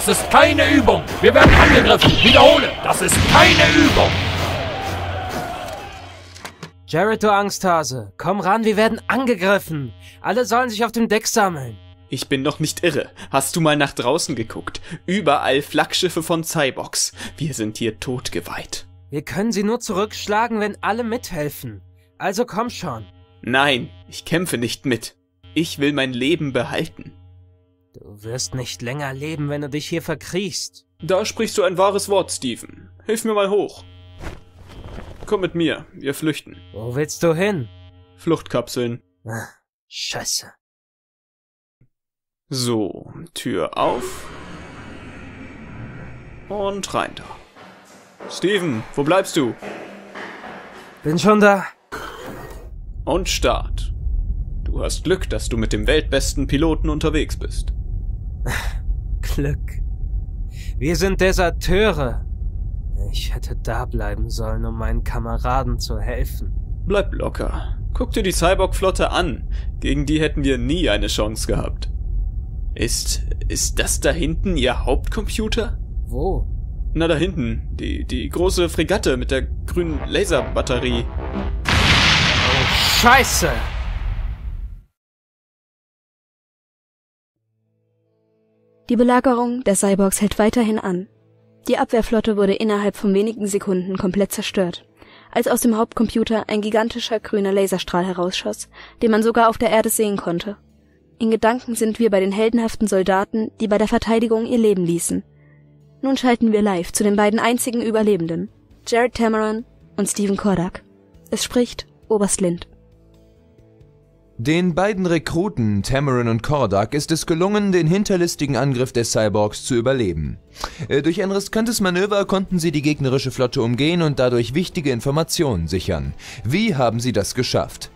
Das ist keine Übung. Wir werden angegriffen. Wiederhole, das ist keine Übung. Jared, du Angsthase, komm ran, wir werden angegriffen. Alle sollen sich auf dem Deck sammeln. Ich bin doch nicht irre. Hast du mal nach draußen geguckt? Überall Flaggschiffe von Cyborgs. Wir sind hier totgeweiht. Wir können sie nur zurückschlagen, wenn alle mithelfen. Also komm schon. Nein, ich kämpfe nicht mit. Ich will mein Leben behalten. Du wirst nicht länger leben, wenn du dich hier verkriechst. Da sprichst du ein wahres Wort, Steven. Hilf mir mal hoch. Komm mit mir, wir flüchten. Wo willst du hin? Fluchtkapseln. Ach, Scheiße. So, Tür auf. Und rein da. Steven, wo bleibst du? Bin schon da. Und Start. Du hast Glück, dass du mit dem weltbesten Piloten unterwegs bist. Glück. Wir sind Deserteure. Ich hätte da bleiben sollen, um meinen Kameraden zu helfen. Bleib locker. Guck dir die Cyborg-Flotte an. Gegen die hätten wir nie eine Chance gehabt. Ist das da hinten Ihr Hauptcomputer? Wo? Na, da hinten. Die große Fregatte mit der grünen Laserbatterie. Oh, Scheiße! Die Belagerung der Cyborgs hält weiterhin an. Die Abwehrflotte wurde innerhalb von wenigen Sekunden komplett zerstört, als aus dem Hauptcomputer ein gigantischer grüner Laserstrahl herausschoss, den man sogar auf der Erde sehen konnte. In Gedanken sind wir bei den heldenhaften Soldaten, die bei der Verteidigung ihr Leben ließen. Nun schalten wir live zu den beiden einzigen Überlebenden, Jared Tameron und Steven Kordak. Es spricht Oberst Lind. Den beiden Rekruten, Tameron und Kordak, ist es gelungen, den hinterlistigen Angriff der Cyborgs zu überleben. Durch ein riskantes Manöver konnten sie die gegnerische Flotte umgehen und dadurch wichtige Informationen sichern. Wie haben sie das geschafft?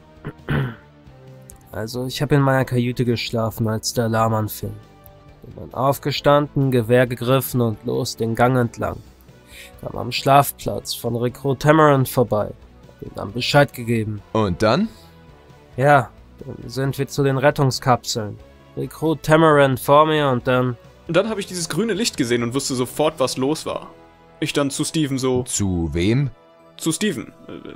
Also, ich habe in meiner Kajüte geschlafen, als der Alarm anfing. Bin dann aufgestanden, Gewehr gegriffen und los den Gang entlang. Kam am Schlafplatz von Rekrut Tameron vorbei. Hab ihm dann Bescheid gegeben. Und dann? Ja, dann sind wir zu den Rettungskapseln. Rekrut Tameron vor mir und dann... Und dann habe ich dieses grüne Licht gesehen und wusste sofort, was los war. Ich dann zu Steven so... Zu wem? Zu Steven.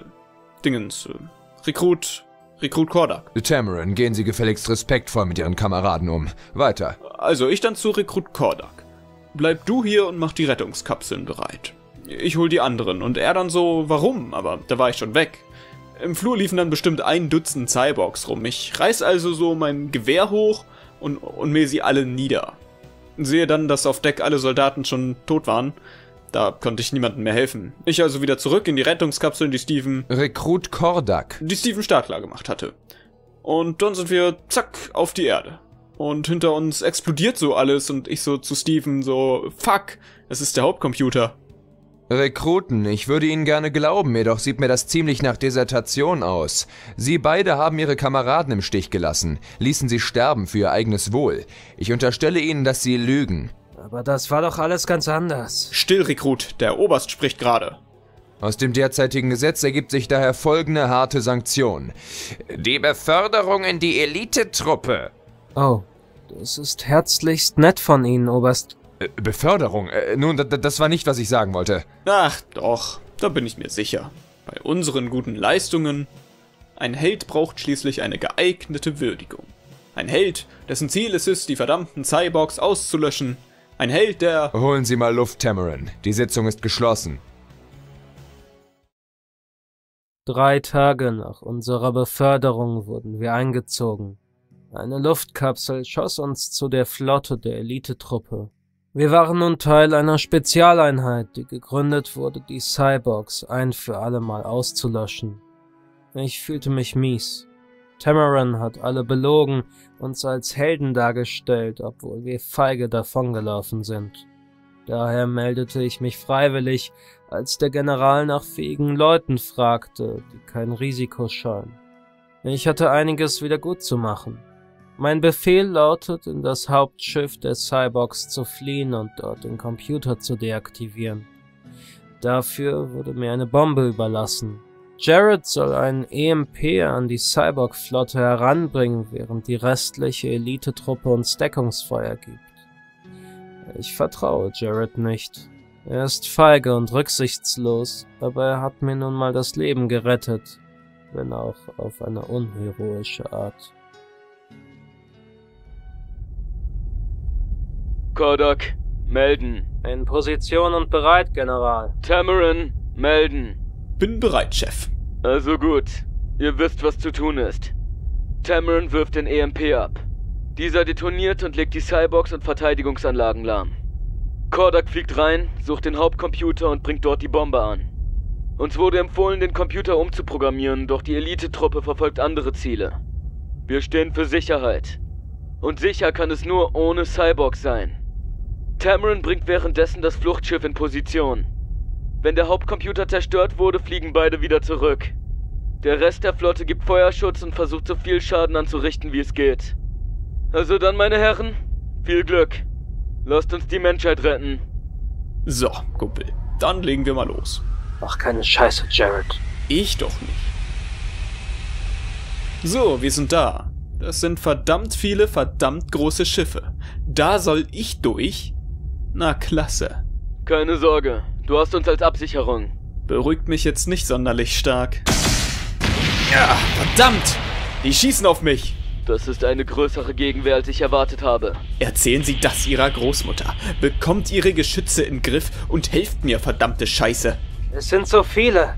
Rekrut Kordak. Tameron, gehen Sie gefälligst respektvoll mit Ihren Kameraden um. Weiter. Also ich dann zu Rekrut Kordak. Bleib du hier und mach die Rettungskapseln bereit. Ich hol die anderen und er dann so, warum? Aber da war ich schon weg. Im Flur liefen dann bestimmt 1 Dutzend Cyborgs rum. Ich reiß also so mein Gewehr hoch und mähe sie alle nieder. Sehe dann, dass auf Deck alle Soldaten schon tot waren. Da konnte ich niemandem mehr helfen. Ich also wieder zurück in die Rettungskapseln, die Steven startklar gemacht hatte. Und dann sind wir, zack, auf die Erde. Und hinter uns explodiert so alles und ich so zu Steven so, fuck, es ist der Hauptcomputer. Rekruten, ich würde Ihnen gerne glauben, jedoch sieht mir das ziemlich nach Desertation aus. Sie beide haben Ihre Kameraden im Stich gelassen, ließen sie sterben für Ihr eigenes Wohl. Ich unterstelle Ihnen, dass Sie lügen. Aber das war doch alles ganz anders. Still, Rekrut, der Oberst spricht gerade. Aus dem derzeitigen Gesetz ergibt sich daher folgende harte Sanktion. Die Beförderung in die Elitetruppe. Oh, das ist herzlichst nett von Ihnen, Oberst. Beförderung? Nun, das war nicht, was ich sagen wollte. Ach doch, da bin ich mir sicher. Bei unseren guten Leistungen. Ein Held braucht schließlich eine geeignete Würdigung. Ein Held, dessen Ziel es ist, die verdammten Cyborgs auszulöschen. Ein Held, der... Holen Sie mal Luft, Tameron. Die Sitzung ist geschlossen. 3 Tage nach unserer Beförderung wurden wir eingezogen. Eine Luftkapsel schoss uns zu der Flotte der Elitetruppe. Wir waren nun Teil einer Spezialeinheit, die gegründet wurde, die Cyborgs ein für alle Mal auszulöschen. Ich fühlte mich mies. Tameron hat alle belogen, uns als Helden dargestellt, obwohl wir feige davongelaufen sind. Daher meldete ich mich freiwillig, als der General nach fähigen Leuten fragte, die kein Risiko scheuen. Ich hatte einiges wieder gut zu machen. Mein Befehl lautet, in das Hauptschiff der Cyborgs zu fliehen und dort den Computer zu deaktivieren. Dafür wurde mir eine Bombe überlassen. Jared soll einen EMP an die Cyborg-Flotte heranbringen, während die restliche Elitetruppe uns Deckungsfeuer gibt. Ich vertraue Jared nicht. Er ist feige und rücksichtslos, aber er hat mir nun mal das Leben gerettet, wenn auch auf eine unheroische Art. Kordak, melden. In Position und bereit, General. Tamarin, melden. Bin bereit, Chef. Also gut. Ihr wisst, was zu tun ist. Tamarin wirft den EMP ab. Dieser detoniert und legt die Cyborgs und Verteidigungsanlagen lahm. Kordak fliegt rein, sucht den Hauptcomputer und bringt dort die Bombe an. Uns wurde empfohlen, den Computer umzuprogrammieren, doch die Elitetruppe verfolgt andere Ziele. Wir stehen für Sicherheit. Und sicher kann es nur ohne Cyborgs sein. Tamarin bringt währenddessen das Fluchtschiff in Position. Wenn der Hauptcomputer zerstört wurde, fliegen beide wieder zurück. Der Rest der Flotte gibt Feuerschutz und versucht so viel Schaden anzurichten, wie es geht. Also dann, meine Herren, viel Glück. Lasst uns die Menschheit retten. So, Kumpel, dann legen wir mal los. Mach keine Scheiße, Jared. Ich doch nicht. So, wir sind da. Das sind verdammt viele, verdammt große Schiffe. Da soll ich durch? Na, klasse. Keine Sorge, du hast uns als Absicherung. Beruhigt mich jetzt nicht sonderlich stark. Ja, verdammt! Die schießen auf mich! Das ist eine größere Gegenwehr, als ich erwartet habe. Erzählen Sie das Ihrer Großmutter. Bekommt Ihre Geschütze in den Griff und helft mir, verdammte Scheiße. Es sind so viele.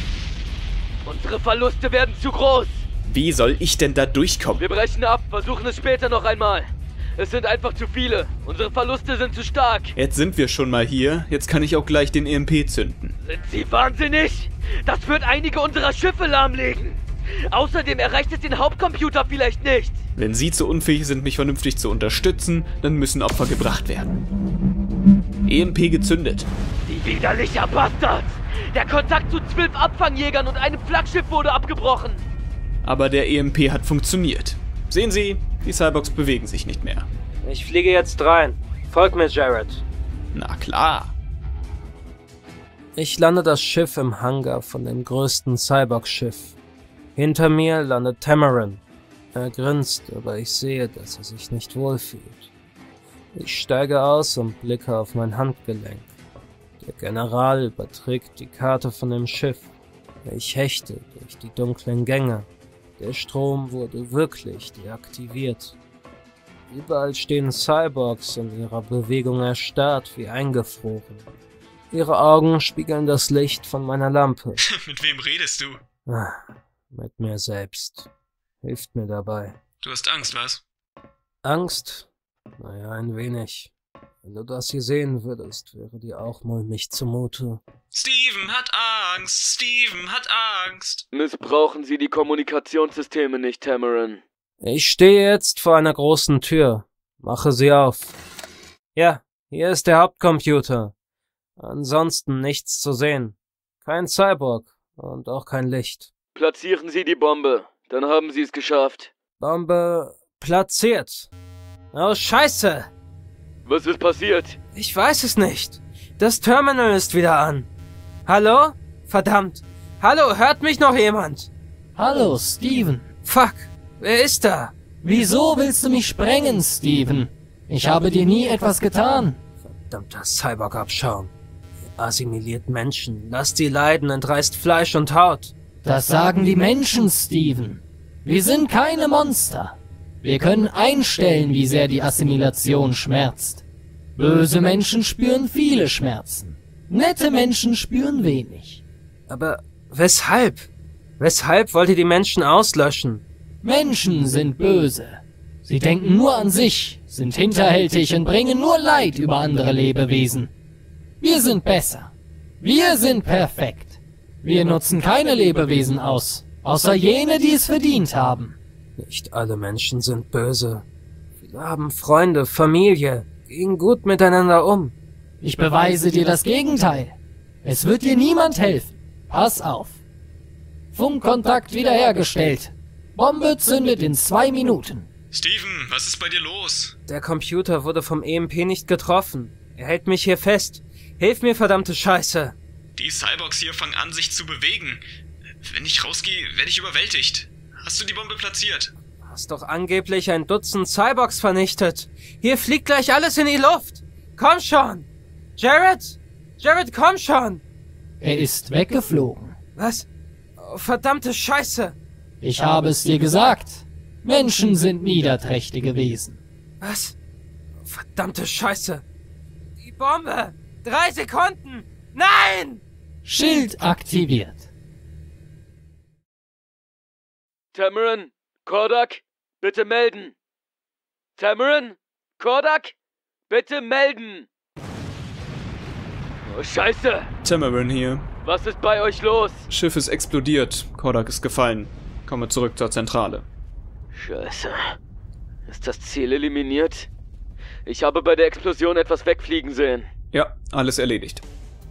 Unsere Verluste werden zu groß. Wie soll ich denn da durchkommen? Wir brechen ab, versuchen es später noch einmal. Es sind einfach zu viele. Unsere Verluste sind zu stark. Jetzt sind wir schon mal hier. Jetzt kann ich auch gleich den EMP zünden. Sind Sie wahnsinnig? Das wird einige unserer Schiffe lahmlegen. Außerdem erreicht es den Hauptcomputer vielleicht nicht. Wenn Sie zu unfähig sind, mich vernünftig zu unterstützen, dann müssen Opfer gebracht werden. EMP gezündet. Die widerlicher Bastard! Der Kontakt zu 12 Abfangjägern und einem Flaggschiff wurde abgebrochen. Aber der EMP hat funktioniert. Sehen Sie, die Cyborgs bewegen sich nicht mehr. Ich fliege jetzt rein. Folg mir, Jared. Na klar. Ich lande das Schiff im Hangar von dem größten Cyborg-Schiff. Hinter mir landet Tamarin. Er grinst, aber ich sehe, dass er sich nicht wohlfühlt. Ich steige aus und blicke auf mein Handgelenk. Der General überträgt die Karte von dem Schiff. Ich hechte durch die dunklen Gänge. Der Strom wurde wirklich deaktiviert. Überall stehen Cyborgs in ihrer Bewegung erstarrt wie eingefroren. Ihre Augen spiegeln das Licht von meiner Lampe. Mit wem redest du? Mit mir selbst. Hilft mir dabei. Du hast Angst, was? Angst? Naja, ein wenig. Wenn du das hier sehen würdest, wäre dir auch mulmig zumute. Steven hat Angst! Steven hat Angst! Missbrauchen Sie die Kommunikationssysteme nicht, Tamarin. Ich stehe jetzt vor einer großen Tür. Mache sie auf. Ja, hier ist der Hauptcomputer. Ansonsten nichts zu sehen. Kein Cyborg und auch kein Licht. Platzieren Sie die Bombe, dann haben Sie es geschafft. Bombe platziert. Oh, Scheiße! Was ist passiert? Ich weiß es nicht. Das Terminal ist wieder an. Hallo? Verdammt. Hallo, hört mich noch jemand? Hallo, Steven. Fuck, wer ist da? Wieso willst du mich sprengen, Steven? Ich habe dir nie etwas getan. Verdammter Cyborg-Abschaum. Ihr assimiliert Menschen, lasst sie leiden, entreißt Fleisch und Haut. Das sagen die Menschen, Steven. Wir sind keine Monster. Wir können einstellen, wie sehr die Assimilation schmerzt. Böse Menschen spüren viele Schmerzen. Nette Menschen spüren wenig. Aber weshalb? Weshalb wollt ihr die Menschen auslöschen? Menschen sind böse. Sie denken nur an sich, sind hinterhältig und bringen nur Leid über andere Lebewesen. Wir sind besser. Wir sind perfekt. Wir nutzen keine Lebewesen aus, außer jene, die es verdient haben. Nicht alle Menschen sind böse. Viele haben Freunde, Familie, gehen gut miteinander um. Ich beweise dir das Gegenteil. Es wird dir niemand helfen. Pass auf. Funkkontakt wiederhergestellt. Bombe zündet in 2 Minuten. Steven, was ist bei dir los? Der Computer wurde vom EMP nicht getroffen. Er hält mich hier fest. Hilf mir, verdammte Scheiße. Die Cyborgs hier fangen an, sich zu bewegen. Wenn ich rausgehe, werde ich überwältigt. Hast du die Bombe platziert? Hast doch angeblich ein Dutzend Cyborgs vernichtet. Hier fliegt gleich alles in die Luft. Komm schon! Jared! Jared, komm schon! Er ist weggeflogen. Was? Oh, verdammte Scheiße! Ich habe es dir gesagt. Menschen sind niederträchtige Wesen. Was? Verdammte Scheiße! Die Bombe! 3 Sekunden! Nein! Schild aktiviert. Tamarin, Kordak, bitte melden. Tamarin, Kordak, bitte melden. Oh, Scheiße! Tamarin hier. Was ist bei euch los? Schiff ist explodiert. Kordak ist gefallen. Komme zurück zur Zentrale. Scheiße. Ist das Ziel eliminiert? Ich habe bei der Explosion etwas wegfliegen sehen. Ja, alles erledigt.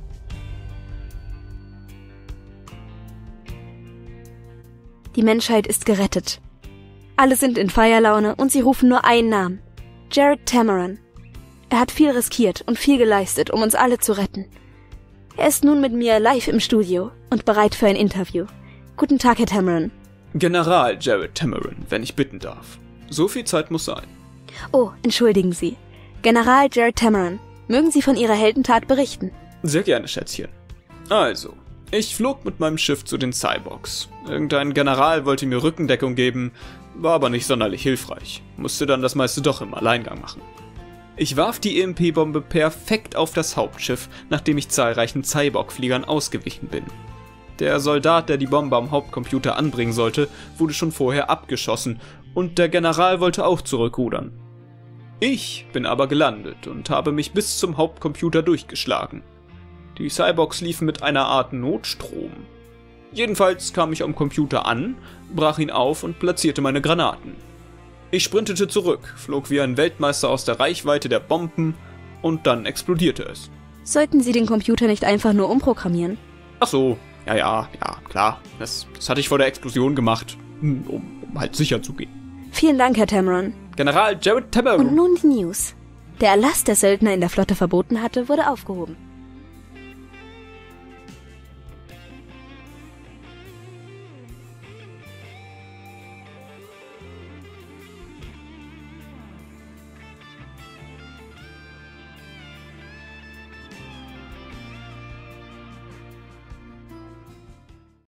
Die Menschheit ist gerettet. Alle sind in Feierlaune und sie rufen nur einen Namen. Jared Tamarin. Er hat viel riskiert und viel geleistet, um uns alle zu retten. Er ist nun mit mir live im Studio und bereit für ein Interview. Guten Tag, Herr Tamarin. General Jared Tamarin, wenn ich bitten darf. So viel Zeit muss sein. Oh, entschuldigen Sie. General Jared Tamarin, mögen Sie von Ihrer Heldentat berichten? Sehr gerne, Schätzchen. Also, ich flog mit meinem Schiff zu den Cyborgs. Irgendein General wollte mir Rückendeckung geben, war aber nicht sonderlich hilfreich. Musste dann das meiste doch im Alleingang machen. Ich warf die EMP-Bombe perfekt auf das Hauptschiff, nachdem ich zahlreichen Cyborg-Fliegern ausgewichen bin. Der Soldat, der die Bombe am Hauptcomputer anbringen sollte, wurde schon vorher abgeschossen und der General wollte auch zurückrudern. Ich bin aber gelandet und habe mich bis zum Hauptcomputer durchgeschlagen. Die Cyborgs liefen mit einer Art Notstrom. Jedenfalls kam ich am Computer an, brach ihn auf und platzierte meine Granaten. Ich sprintete zurück, flog wie ein Weltmeister aus der Reichweite der Bomben und dann explodierte es. Sollten Sie den Computer nicht einfach nur umprogrammieren? Ach so, ja, klar. Das hatte ich vor der Explosion gemacht, um halt sicher zu gehen. Vielen Dank, Herr Tamarin. General Jared Tamarin. Und nun die News. Der Erlass, der Söldner in der Flotte verboten hatte, wurde aufgehoben.